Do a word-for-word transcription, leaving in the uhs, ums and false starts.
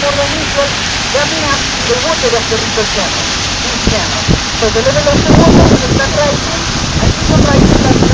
for the initial warming up the water of the river channel, this channel. So the level of the water will start rising, and it will rise